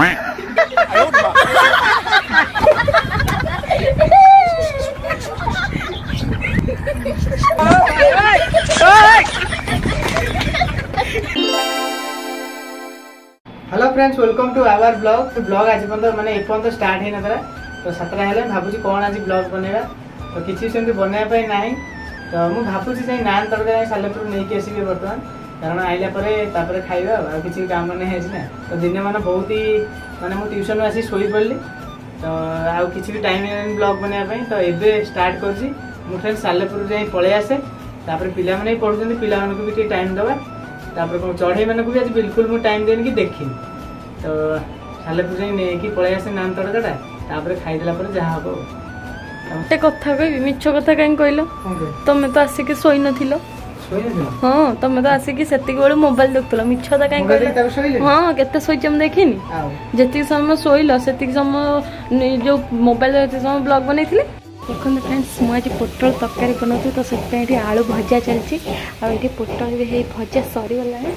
Hello friends, welcome to our blog. Blog आज माने एपर्यंत start है ना तो सतरा हेले भाबुची कौन आज ब्लॉग बनेगा तो किसी सेमती बनाया ना तो मुझे भावुची जाए नान तरकारी सालेपुर नहीं कि आसबि बर्तमान कारण आइला परे खाइबा आ किसी काम नहीं है तो दिन मान बहुत ही माने मु ट्यूशन आसी सोई पड़ली तो आउ किसी भी टाइम ब्लॉग बनाया तो एबे स्टार्ट करछि मु फ्रेंड सालेपुर जाए पळे आसे तापर पिला माने पढुछन पिला मानको भी टाइम दबा तापर को चढ़ई मानक भी आज बिल्कुल मु टाइम देनी कि देखी तो सालेपुर जाए नहीं कि पळे आसे नान तड़काटा तापर खाइदेला पर जहाँ हम गोटे कथा कह मिछ कथा कहीं कहल तुम तो आसिक शोई नथिलो हाँ तुम तो आसिक से मोबाइल देखुल मिछ कथा कहीं कहल हाँ केते शोच देखनी जी समय शोल से समय जो मोबाइल समय ब्लॉग बनई देखते फ्रेंड्स मुझे पोटल तरकारी बनाऊँ तो से आलू भजा चलती आगे पोटल भी भजा सरीगला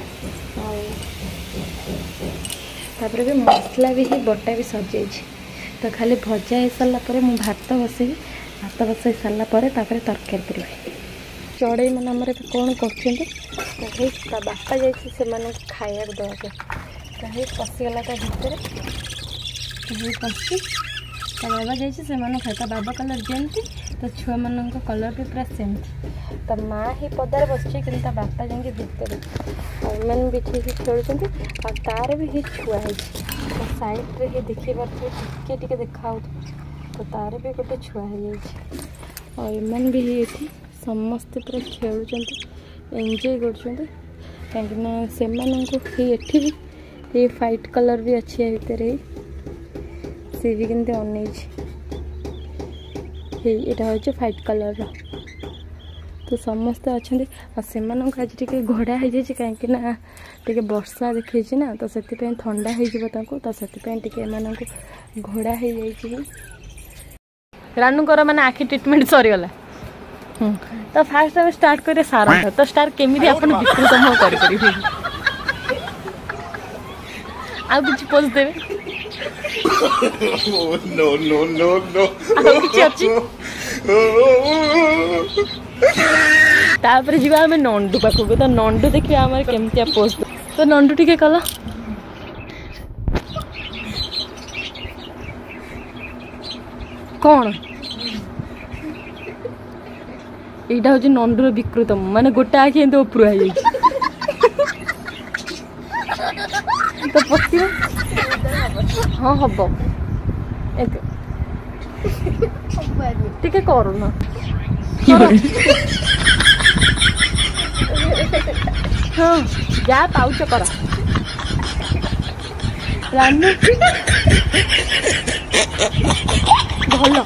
तापर भी मसला भी बटा भी सजाई तो खाली भजा हो सारापर मुझे भात बसई सारापर तरकारी करी चढ़ई मैंने आमर कौन कर बापा जाने खाया देवाके कहीं पशिगला ता भितर पशि बाबा जाने खाए बाबा कलर जमती तो छुआ मान कलर भी पूरा सेमती तो माँ ही पदार बस कि बापा जाए भितर मैंने भी ठीक खेलुँच तार भी छुआ है साइड रे देखी पारे टिके देखा तो तार भी गोटे छुआ हो एमन भी ये समस्ते पूरा खेलुँच एंजॉय कर कहीं एठी भी ये फाइट कलर भी अच्छी भितर सी भी केमती अन यहाँ हूँ फाइट कलर तो समस्ते अच्छा से आज टे घोड़ा हो जाए कहीं वर्षा देखी ना तो से ठंडा हो तो से घोड़ा हो जाए रानूकर माने आखि ट्रिटमेंट सरीगला तो फास्ट आम स्टार्ट करें सारा तो स्टार्ट केमी आप विकृत मुह कर किसी पोज देवे no no no no तापर जी आम नंडू पाखक तो नंडू देखिए आम केमती पोज तो नंडू टिके कला कौन यहाँ हूँ नंडूर विकृत माने गोटे आखि एमती उपरू हो तो पशि हाँ हम टिके करूना हाँ जा पाउच कर रानू भल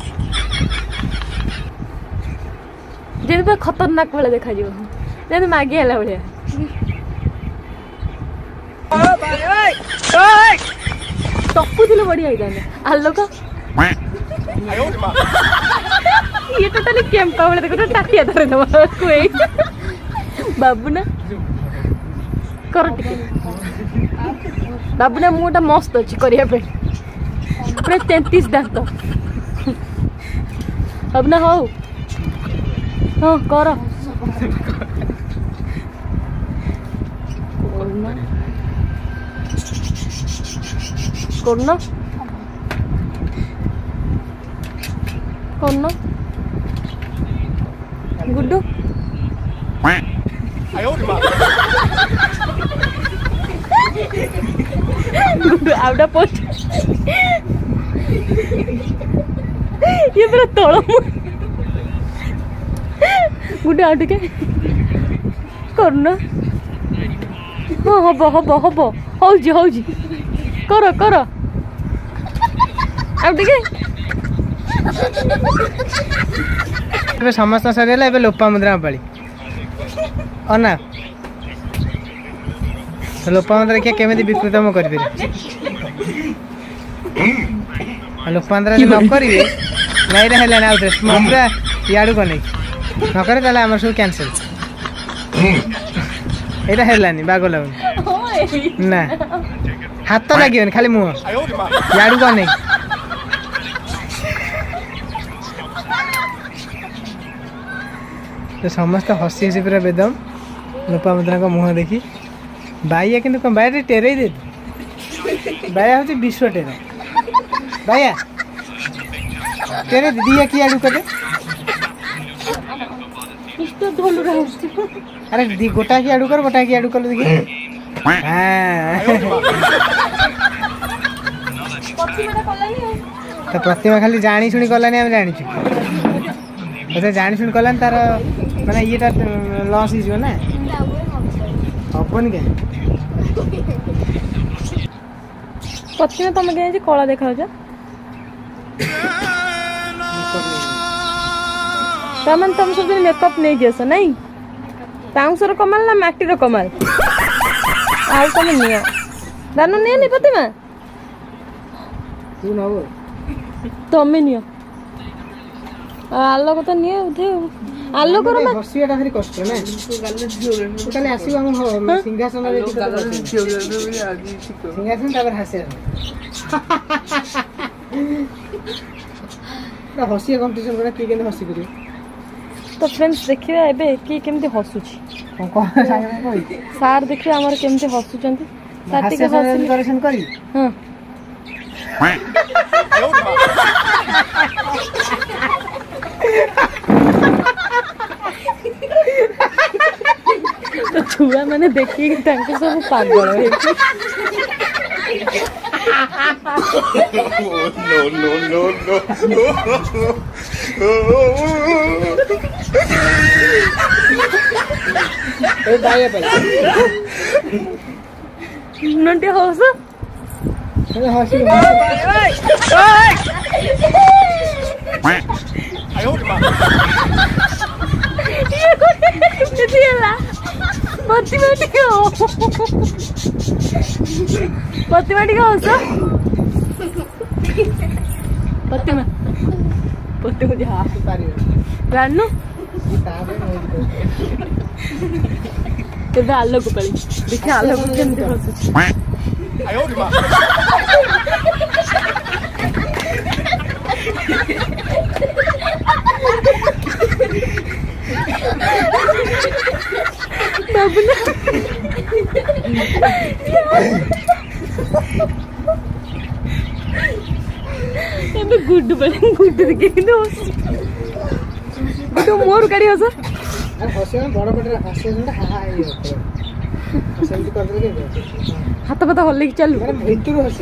जमी खतरनाक भाई देखा जमी मागिला भाया टपुल बढ़िया होता आलोक ये टोटाली केम्पा भाई देखो टाटिया धर बाबूना कर बाबूना मुटा मस्त अच्छी करने पूरा 33 दांत बाबूना हो हाँ कर करना गुड्डू गुड्डू आउटा पोस्ट ये पूरा तल गुड्डू आउ टे करना हाँ हम हम हम हूँ कर कर समस्त सर लोपा मुद्रा पाली अना लोपा मुद्रा देखिए केमी विकृत कर लोपांतर न करेंगे नहीं है पूरा इाड़ू को नहीं नक सब कैनसल यहाँ है बाग लगुन ना हाथ लगे खाली मुह याडू कौन नहीं तो समस्त हसी हसी पूरा बेदम लोपामुद्रा को मुह देखी बाइया कि बाया टेरे दे बाया हूँ विश्व टेरे बाया टेरे दिया कि आड़ू कटे अरे दी गोटा की आड़ू कर गोटा की आड़ू कर देखी तो प्रतिमा खाली जानी शुणी कलानी आम जानी अच्छा जानी शुणी कलानी तार माने ये लॉस हो ना हबन के प्रतिमा तुम क्या कला देखा तामान तुम सब मेकअप नहीं गस नहीं पाउंसर कमाल ना माटीर कमाल आउ तुम निया दानु निया नहीं प्रतिमा तू नबो तमे निया आलोक तो निया उठे आलोक रो ना हसियाटा भारी कष्ट ना तू काले आसी हम सिंहासन रे सिंहासन तापर हसे ना हसिया कंपटीशन करा की केने हसी करियो तो फ्रेंड्स देखिए एबे की केमती हसुची कोन सागे कोइ सार देखिए हमर केमती हसुचंती सार टिके हसी करेक्शन करी हां तो छुआ मैंने देखिए तांके सब पागल है no. ए बाया भाई नंटे हस अरे हसी प्रतिमा टी हस प्रतिमा प्रतिमा जानू तेरे आलोक पड़ी देखिए आलोक केमती हसुची गुड बने गुड देखिए गुड मोर गाड़ी हस अरे हसे बड़ बड़ हसे हा हा ये सेमती कर दे हाथ पता हल्ले की चलू अरे भितरु हसी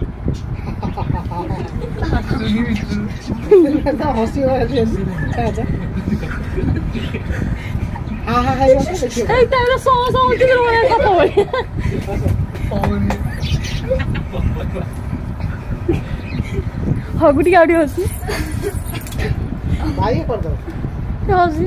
तो हसी हो अच्छा हा हा ये देखिए ए तेरा सो उठी रो कथा बोल हगुटी गाड़ी हसी भाई कर दो हसी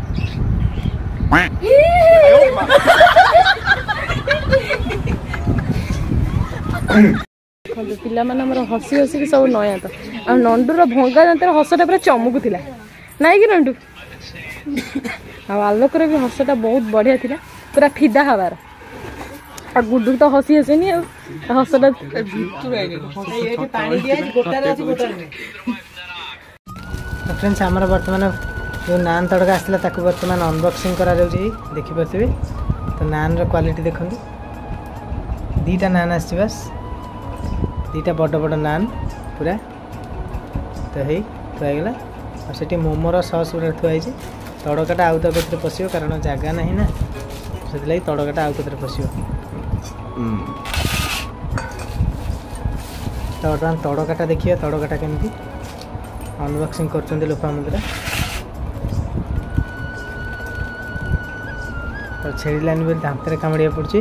पिला माने हमर हसी हसी के सब नया तो आ नंडूर भंगा जानते हसटा पूरा चमकु थिला नाइ कि नंडू आ आलोक रे भी हसटा बहुत बढ़िया थिला पूरा फिदा हवार आ गुड्डू तो हसी हसी नहीं हसटा पानी दिया गोटा रे गोटा रे फ्रेंड्स हमर वर्तमान जो नान तड़का आसला ताकू वर्तमान अनबॉक्सिंग करा जाउची देखि परथिबे तो नान रो क्वालिटी देखंतु दीटा नान आछि बस दीटा बड़ बड़ नान पूरा तो हे थुआगला और सेठी मोमोर सॉस पूरा थुआइछि तड़काटा आउ तो केतरे पसियो कारण जागा नाही ना सेति लागि तड़काटा आउ केतरे पसियो तड़काटा देखिए तड़काटा केमती अनबॉक्सिंग करछन्ते लोपामुद्रा तो छेड़िलानी बेल दांतरे कामड़िया पड़छि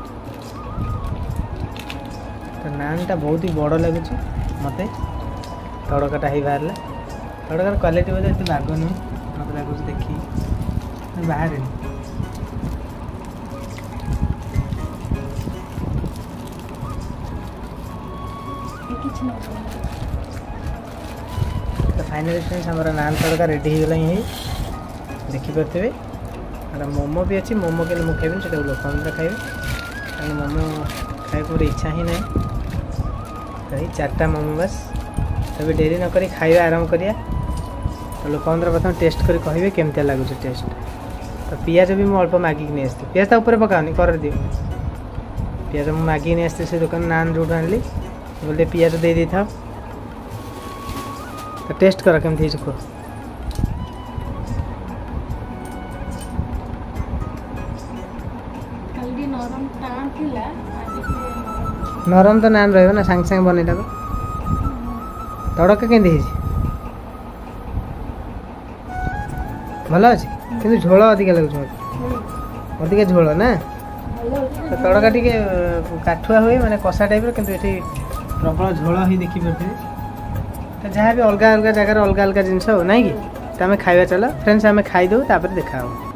तो नानटा बहुत ही बड़ लगुच मत तड़काटा ही बाहर तड़कार क्वालिटी बोले ये बाग नुह मत लगुच देखी बाहर तो फाइनली फ्रेंड्स हमारा नान तड़का रेडी हो गला देखी पारे मोमो भी अच्छी मोमो के मुझे खाइबी से लोपामुद्रा खाइबे मोमो खाइक मोर इच्छा ही ना कहीं 4टा मोमो बस तभी डेरी न करी खाଇବା आरंभ करिया तो लोक प्रथम टेस्ट कर कहे केमती लगुच टेस्ट तो पियाज भी मुझे अल्प मागिक नहीं आसती पियाज ऊपर पकानी कर दियो पियाज मुझे मागिक नहीं आसती से दुकान नान जो आनली बोले पियाज दे दी था तो टेस्ट कर केमती कह नरम तो नान रहा सागे सागे बनईला तड़का के भल अच्छे कि झोल अधिका लगे अधिका झोल ना तो तड़का टी काठुआ हुए माने कषा टाइप कि प्रबल झोल ही देखिपे तो जहाँ भी अलग अलग जगार अलग अलग जिनस हो ना कि तो आम खाଇବା चल फ्रेंड्स आम खाईदे देखा